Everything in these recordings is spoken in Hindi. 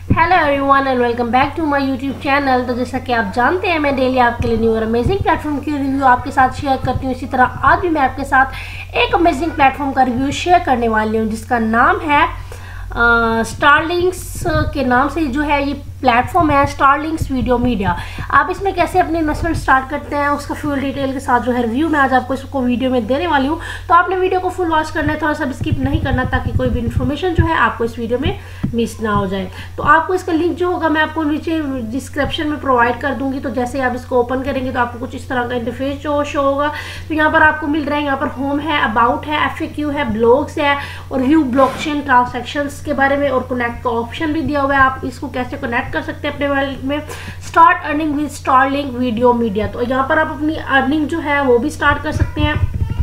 Hello everyone and welcome back to my YouTube channel. तो जैसा कि आप जानते हैं, मैं डेली आपके लिए न्यू और अमेजिंग प्लेटफॉर्म की रिव्यू आपके साथ शेयर करती हूँ। इसी तरह आज भी मैं आपके साथ एक अमेजिंग प्लेटफॉर्म का रिव्यू शेयर करने वाली हूँ, जिसका नाम है स्टारलिंक्स के नाम से जो है ये प्लेटफॉर्म है, स्टारलिंक्स वीडियो मीडिया। आप इसमें कैसे अपनी इन्वेस्टमेंट स्टार्ट करते हैं उसका फुल डिटेल के साथ जो है रिव्यू मैं आज आपको इसको वीडियो में देने वाली हूँ। तो आपने वीडियो को फुल वॉच करना है, थोड़ा सा स्किप नहीं करना, ताकि कोई भी इन्फॉर्मेशन जो है आपको इस वीडियो में मिस ना हो जाए। तो आपको इसका लिंक जो होगा मैं आपको नीचे डिस्क्रिप्शन में प्रोवाइड कर दूंगी। तो जैसे आप इसको ओपन करेंगे तो आपको कुछ इस तरह का इंटरफेस जो शो होगा। तो यहाँ पर आपको मिल रहा है, यहाँ पर होम है, अबाउट है, FAQ है, ब्लॉग्स है और व्यू ब्लॉकचेन ट्रांजैक्शंस के बारे में, और कनेक्ट का ऑप्शन भी दिया हुआ है। आप इसको कैसे कनेक्ट कर सकते हैं अपने वॉलेट में। Start earning with Starlink video media, तो यहाँ पर आप अपनी अर्निंग जो है वो भी स्टार्ट कर सकते हैं।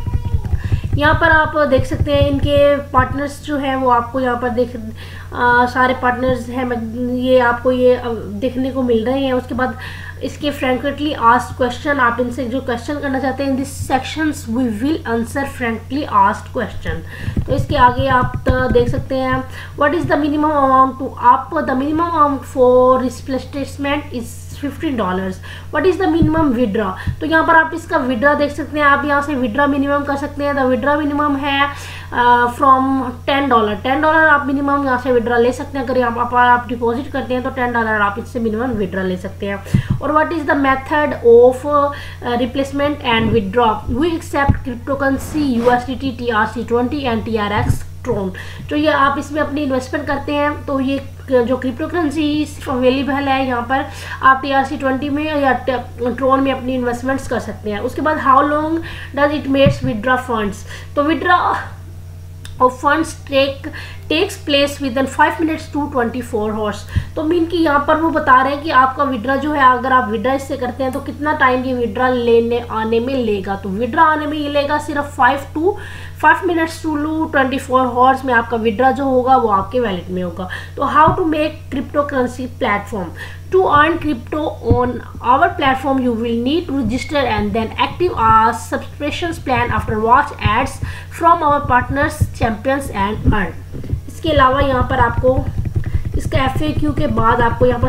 यहाँ पर आप देख सकते हैं इनके पार्टनर्स जो है वो आपको यहाँ पर सारे पार्टनर्स हैं, ये आपको ये देखने को मिल रहे हैं। उसके बाद इसके फ्रेंकली आस्क्ड क्वेश्चन, आप इनसे जो क्वेश्चन करना चाहते हैं, in this sections we will answer frankly asked question. तो इसके आगे आप देख सकते हैं what is the minimum amount to आप the minimum amount for replacement is $15। What is the minimum withdraw, तो यहाँ पर आप इसका विड्रा देख सकते हैं। आप यहाँ से विड्रा मिनिमम कर सकते हैं। द विड्रा मिनिमम है फ्रॉम $10 आप मिनिमम यहाँ से विड्रा ले सकते हैं। अगर आप डिपॉजिट करते हैं तो $10 आप इससे मिनिमम विड्रा ले सकते हैं। और what is the method of replacement and withdraw, we accept crypto currency USDT, TRC20 and TRX Tron. तो ये आप इसमें अपनी इन्वेस्टमेंट करते हैं तो ये जो क्रिप्टो करेंसी अवेलेबल है यहाँ पर, आप TRC20 में या ट्रोन में अपनी इन्वेस्टमेंट्स कर सकते हैं। उसके बाद how long does it makes withdraw funds, तो withdraw of funds takes place within 5 minutes to 24 hours. तो मीन कि यहाँ पर वो बता रहे हैं कि आपका विड्रा जो है, अगर आप विड्रा इससे करते हैं तो कितना टाइम ये विड्रा लेने आने में लेगा। तो विड्रा आने में ये लेगा सिर्फ 5 मिनट्स टू 24 आवर्स में आपका विड्रा जो होगा वो आपके वैलेट में होगा। तो how to make crypto currency platform, to earn crypto on our platform you will need to register and then active our subscriptions plan after watch ads from our partners champions and earn। इसके अलावा यहाँ पर आपको इसका FAQ के बाद आपको यहाँ पर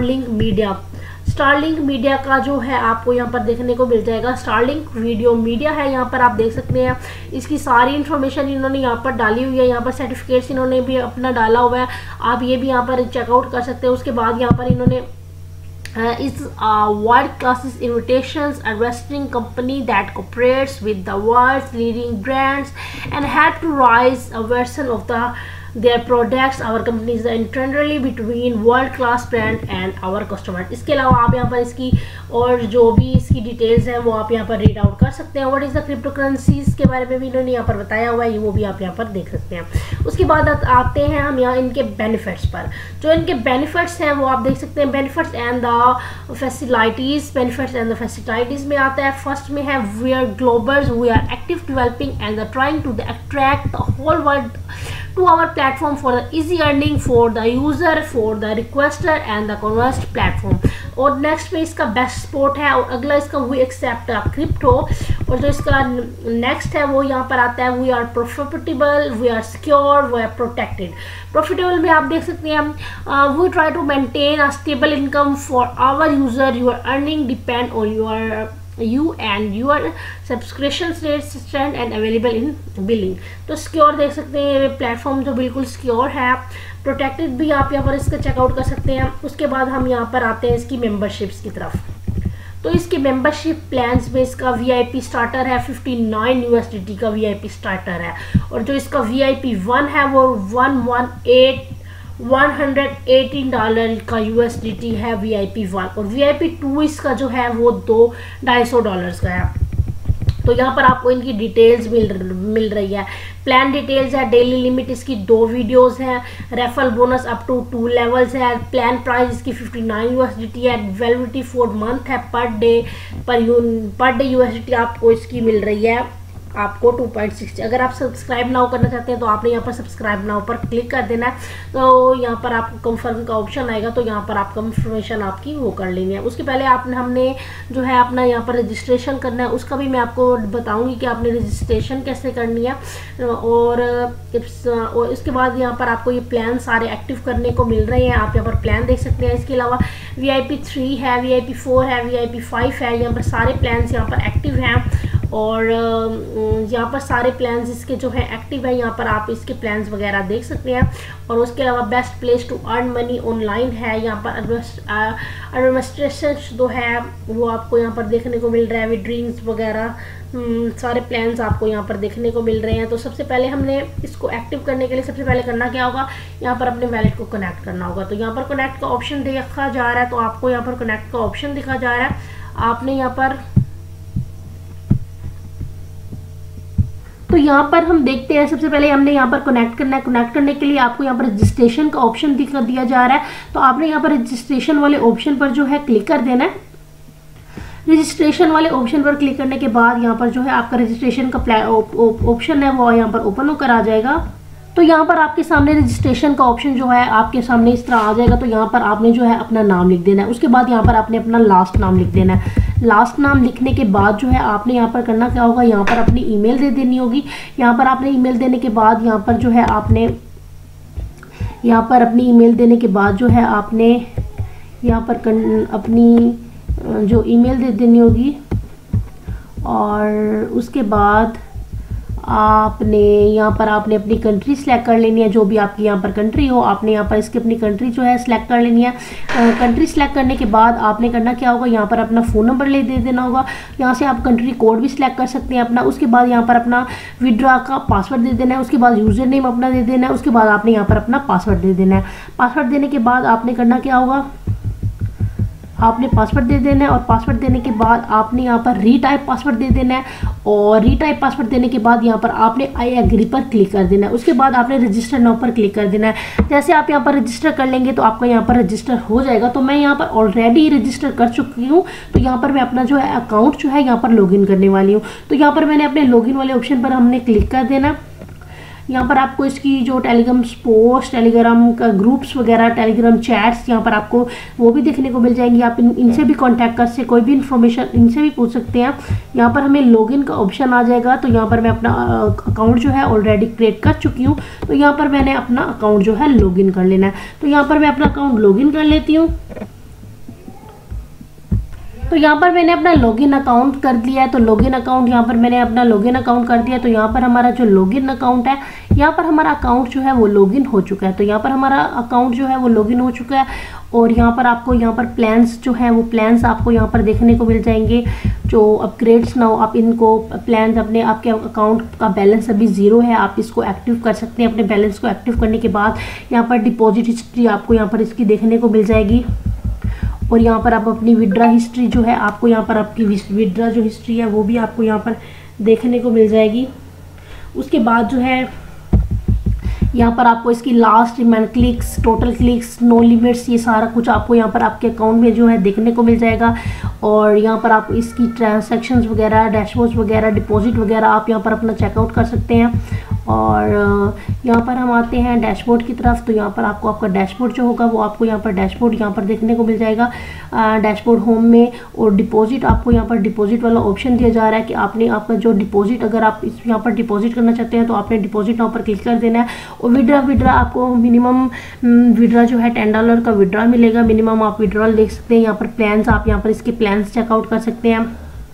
स्टारलिंक मीडिया का जो है आपको यहाँ पर देखने को मिल जाएगा। स्टारलिंक वीडियो मीडिया है, यहाँ पर आप देख सकते हैं इसकी सारी इन्फॉर्मेशन इन्होंने यहाँ पर डाली हुई है। यहाँ पर सर्टिफिकेट्स इन्होंने भी अपना डाला हुआ है, आप ये भी यहाँ पर चेकआउट कर सकते हैं। उसके बाद यहाँ पर इन्होंने is a world class invitations investing company that cooperates with the world's leading brands and help to rise a version of their products। our company is internally between world class brand and our customer। इसके अलावा आप यहाँ पर इसकी और जो भी इसकी डिटेल्स हैं वो आप यहाँ पर रीड आउट कर सकते हैं। What is the crypto currencies के बारे में भी इन्होंने यहाँ पर बताया हुआ है, वो भी आप यहाँ पर देख सकते हैं। उसके बाद आते हैं हम यहाँ इनके बेनिफिट्स पर। जो इनके बेनिफिट्स हैं वो आप देख सकते हैं। Benefits and the facilities, benefits and the facilities में आता है। फर्स्ट में है we are globals, we are active developing and trying to attract the whole world to our platform for the easy earning for the user, for the requester and the conversed platform। और नेक्स्ट में इसका बेस्ट स्पोर्ट है, और अगला इसका वी एक्सेप्ट क्रिप्टो। और जो इसका नेक्स्ट है वो यहाँ पर आता है we are profitable, we are secure, we are protected. Profitable में आप देख सकते हैं we try to maintain a stable income for our user, your earning depend on you and your subscription rates stand and available in billing। तो सिक्योर देख सकते हैं, ये प्लेटफॉर्म जो बिल्कुल सिक्योर है। प्रोटेक्टेड भी आप यहाँ पर इसका चेकआउट कर सकते हैं। उसके बाद हम यहाँ पर आते हैं इसकी मेंबरशिप्स की तरफ। तो इसके मेंबरशिप प्लान्स में इसका VIP स्टार्टर है, $59 USDT का VIP स्टार्टर है। और जो इसका VIP 1 है वो $118 का USDT है VIP 1। और VIP 2 इसका जो है वो $250 का है। तो यहाँ पर आपको इनकी डिटेल्स मिल रही है। प्लान डिटेल्स है, डेली लिमिट इसकी 2 वीडियोस है, referral bonus up to 2 levels है। प्लान प्राइस इसकी $59 USDT है, वैलिडिटी 4 मंथ है, पर डे USDT आपको इसकी मिल रही है आपको 2.60। अगर आप सब्सक्राइब नाउ करना चाहते हैं तो आपने यहाँ पर सब्सक्राइब नाउ पर क्लिक कर देना है। तो यहाँ पर आपको कंफर्म का ऑप्शन आएगा, तो यहाँ पर आप कंफर्मेशन आपकी वो कर लेनी है। उसके पहले हमने जो है अपना यहाँ पर रजिस्ट्रेशन करना है, उसका भी मैं आपको बताऊँगी कि आपने रजिस्ट्रेशन कैसे करनी है। और इसके बाद यहाँ पर आपको ये प्लान सारे एक्टिव करने को मिल रहे हैं, आप यहाँ पर प्लान देख सकते हैं। इसके अलावा VIP 3 है, VIP 4 है, VIP 5 है, यहाँ पर सारे प्लान्स यहाँ पर एक्टिव हैं। और यहाँ पर सारे प्लान्स इसके जो है एक्टिव है, यहाँ पर आप इसके प्लान्स वगैरह देख सकते हैं। और उसके अलावा best place to earn money online है, यहाँ पर एडमिनिस्ट्रेशन जो है वो आपको यहाँ पर देखने को मिल रहा है। विड्रिंग्स वगैरह सारे प्लान्स आपको यहाँ पर देखने को मिल रहे हैं। तो सबसे पहले हमने इसको एक्टिव करने के लिए सबसे पहले करना क्या होगा, यहाँ पर अपने वैलेट को कनेक्ट करना होगा। तो यहाँ पर कनेक्ट का ऑप्शन देखा जा रहा है, तो आपको यहाँ पर कनेक्ट का ऑप्शन दिखा जा रहा है। आपने यहाँ पर तो यहाँ पर हम देखते हैं, सबसे पहले हमने यहाँ पर कनेक्ट करना है। कनेक्ट करने के लिए आपको यहाँ पर रजिस्ट्रेशन का ऑप्शन दिया जा रहा है, तो आपने यहाँ पर रजिस्ट्रेशन वाले ऑप्शन पर जो है क्लिक कर देना है। रजिस्ट्रेशन वाले ऑप्शन पर क्लिक करने के बाद यहाँ पर जो है आपका रजिस्ट्रेशन का ऑप्शन है वो यहाँ पर ओपन होकर आ जाएगा। तो यहाँ पर आपके सामने रजिस्ट्रेशन का ऑप्शन जो है आपके सामने इस तरह आ जाएगा। तो यहाँ पर आपने जो है अपना नाम लिख देना है, उसके बाद यहाँ पर आपने अपना लास्ट नाम लिख देना है। लास्ट नाम लिखने के बाद जो है आपने यहाँ पर करना क्या होगा, यहाँ पर अपनी ईमेल दे देनी होगी। यहाँ पर आपने ईमेल देने के बाद यहाँ पर जो है आपने यहाँ पर अपनी ईमेल देने के बाद जो है आपने यहाँ पर अपनी जो ईमेल दे देनी होगी। और उसके बाद आपने यहाँ पर आपने अपनी कंट्री सेलेक्ट कर लेनी है, जो भी आपकी यहाँ पर कंट्री हो आपने यहाँ पर इसकी अपनी कंट्री जो है सेलेक्ट कर लेनी है। कंट्री सेलेक्ट करने के बाद आपने करना क्या होगा, यहाँ पर अपना फ़ोन नंबर दे देना होगा। यहाँ से आप कंट्री कोड भी सिलेक्ट कर सकते हैं अपना। उसके बाद यहाँ पर अपना विड्रॉ का पासवर्ड दे देना है, उसके बाद यूज़र नेम अपना दे देना है, उसके बाद आपने यहाँ पर अपना पासवर्ड दे देना है। पासवर्ड देने के बाद आपने करना क्या होगा, आपने पासवर्ड दे देना है। और पासवर्ड देने के बाद आपने यहाँ पर रीटाइप पासवर्ड दे देना है। और रीटाइप पासवर्ड देने के बाद यहाँ पर आपने आई एग्री पर क्लिक कर देना है। उसके बाद आपने रजिस्टर नाउ पर क्लिक कर देना है। जैसे आप यहाँ पर रजिस्टर कर लेंगे तो आपका यहाँ पर रजिस्टर हो जाएगा। तो मैं यहाँ पर ऑलरेडी रजिस्टर कर चुकी हूँ, तो यहाँ पर मैं अपना जो है अकाउंट जो है यहाँ पर लॉगिन करने वाली हूँ। तो यहाँ पर मैंने अपने लॉगिन वाले ऑप्शन पर हमने क्लिक कर देना। यहाँ पर आपको इसकी जो टेलीग्राम पोस्ट, टेलीग्राम का ग्रुप्स वगैरह, टेलीग्राम चैट्स यहाँ पर आपको वो भी देखने को मिल जाएंगी। आप इनसे भी कांटेक्ट कर सकते, कोई भी इन्फॉर्मेशन इनसे भी पूछ सकते हैं। यहाँ पर हमें लॉगिन का ऑप्शन आ जाएगा। तो यहाँ पर मैं अपना अकाउंट जो है ऑलरेडी क्रिएट कर चुकी हूँ, तो यहाँ पर मैंने अपना अकाउंट जो है लॉगिन कर लेना है। तो यहाँ पर मैं अपना अकाउंट लॉगिन कर लेती हूँ। तो यहाँ पर मैंने अपना लॉगिन अकाउंट कर दिया है। तो लॉगिन अकाउंट यहाँ पर मैंने अपना लॉगिन अकाउंट कर दिया। तो यहाँ पर हमारा जो लॉगिन अकाउंट है, यहाँ पर हमारा अकाउंट जो है वो लॉगिन हो चुका है। तो यहाँ पर हमारा अकाउंट जो है वो लॉगिन हो चुका है। और यहाँ पर आपको यहाँ पर प्लान्स जो है वो प्लान्स आपको यहाँ पर देखने को मिल जाएंगे। जो अपग्रेड्स नाउ आप इनको प्लान्स अपने आपके अकाउंट का बैलेंस अभी 0 है, आप इसको एक्टिव कर सकते हैं। अपने बैलेंस को एक्टिव करने के बाद यहाँ पर डिपॉजिट हिस्ट्री आपको यहाँ पर इसकी देखने को मिल जाएगी। और यहाँ पर आप अपनी विड्रा हिस्ट्री जो है आपको यहाँ पर आपकी विड्रा जो हिस्ट्री है वो भी आपको यहाँ पर देखने को मिल जाएगी। उसके बाद जो है यहाँ पर आपको इसकी last remain clicks, total clicks, no limits, ये सारा कुछ आपको यहाँ पर आपके अकाउंट में जो है देखने को मिल जाएगा। और यहाँ पर आप इसकी ट्रांसैक्शंस वगैरह, डैशबोर्ड्स वगैरह, डिपॉजिट वगैरह आप यहाँ पर अपना चेकआउट कर सकते हैं। और यहाँ पर हम आते हैं डैशबोर्ड की तरफ। तो यहाँ पर आपको आपका डैशबोर्ड जो होगा वो आपको यहाँ पर डैशबोर्ड यहाँ पर देखने को मिल जाएगा डैशबोर्ड होम में। और डिपॉजिट आपको यहाँ पर डिपॉजिट वाला ऑप्शन दिया जा रहा है कि आपने आपका जो डिपॉजिट, अगर आप इस यहाँ पर डिपॉजिट करना चाहते हैं तो आपने डिपॉजिट नाउ पर क्लिक कर देना है। और विड्रा आपको मिनिमम विड्रा जो है $10 का विड्रा मिलेगा। मिनिमम आप विड्रॉल देख सकते हैं। यहाँ पर प्लान्स, आप यहाँ पर इसके प्लान्स चेकआउट कर सकते हैं।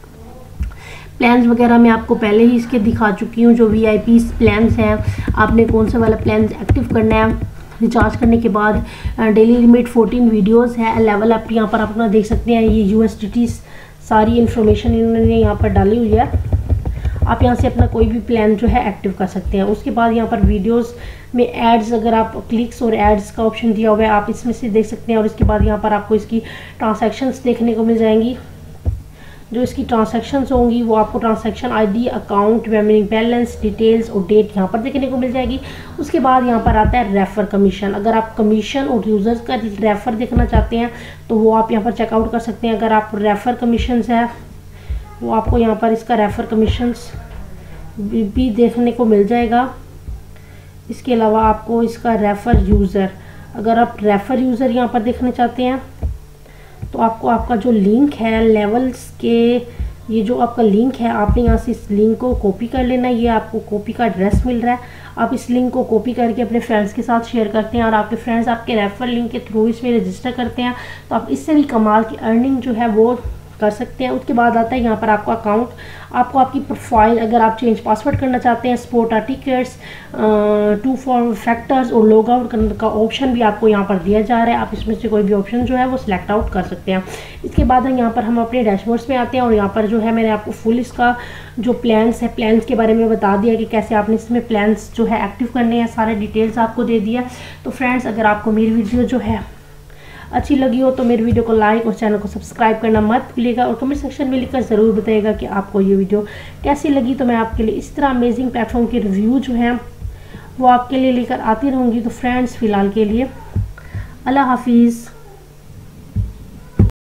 प्लान्स वगैरह मैं आपको पहले ही इसके दिखा चुकी हूँ। जो VIP प्लान्स हैं, आपने कौन सा वाला प्लान्स एक्टिव करना है। रिचार्ज करने के बाद डेली लिमिट 14 वीडियोस है। लेवल आप यहाँ पर अपना देख सकते हैं। ये USDT सारी इन्फॉर्मेशन इन्होंने यहाँ पर डाली हुई है। आप यहाँ से अपना कोई भी प्लान जो है एक्टिव कर सकते हैं। उसके बाद यहाँ पर वीडियोस में एड्स, अगर आप क्लिक्स और एड्स का ऑप्शन दिया हुआ है आप इसमें से देख सकते हैं। और इसके बाद यहाँ पर आपको इसकी ट्रांसैक्शंस देखने को मिल जाएंगी। जो इसकी ट्रांसैक्शंस होंगी वो आपको transaction ID, account, remaining balance, details और डेट यहाँ पर देखने को मिल जाएगी। उसके बाद यहाँ पर आता है रेफर कमीशन। अगर आप कमीशन और यूज़र्स का रेफर देखना चाहते हैं तो वो आप यहाँ पर चेकआउट कर सकते हैं। अगर आप रेफर कमीशंस है वो आपको यहाँ पर इसका रेफर कमीशंस भी देखने को मिल जाएगा। इसके अलावा आपको इसका रेफ़र यूज़र, अगर आप रेफ़र यूज़र यहाँ पर देखना चाहते हैं तो आपको आपका जो लिंक है लेवल्स के, ये जो आपका लिंक है आपने यहाँ से इस लिंक को कॉपी कर लेना है। ये आपको कॉपी का एड्रेस मिल रहा है, आप इस लिंक को कॉपी करके अपने फ्रेंड्स के साथ शेयर करते हैं और आपके फ्रेंड्स आपके रेफर लिंक के थ्रू इसमें रजिस्टर करते हैं, तो आप इससे भी कमाल की अर्निंग जो है वो कर सकते हैं। उसके बाद आता है यहाँ पर आपका अकाउंट, आपको आपकी प्रोफाइल, अगर आप चेंज पासवर्ड करना चाहते हैं, सपोर्ट टिकट्स, 2 फैक्टर्स और लॉग आउट करने का ऑप्शन भी आपको यहाँ पर दिया जा रहा है। आप इसमें से कोई भी ऑप्शन जो है वो सिलेक्ट आउट कर सकते हैं। इसके बाद यहाँ पर हम अपने डैशबोर्ड्स में आते हैं और यहाँ पर जो है मैंने आपको फुल इसका जो प्लान्स है, प्लान्स के बारे में बता दिया कि कैसे आपने इसमें प्लान्स जो है एक्टिव करने हैं, सारे डिटेल्स आपको दे दिया। तो फ्रेंड्स, अगर आपको मेरी वीडियो जो है अच्छी लगी हो तो मेरी वीडियो को लाइक और चैनल को सब्सक्राइब करना मत भूलिएगा और कमेंट सेक्शन में लिखकर ज़रूर बताइएगा कि आपको ये वीडियो कैसी लगी। तो मैं आपके लिए इस तरह अमेजिंग प्लेटफॉर्म के रिव्यू जो हैं वो आपके लिए लेकर आती रहूँगी। तो फ्रेंड्स, फ़िलहाल के लिए अल्लाह हाफिज़।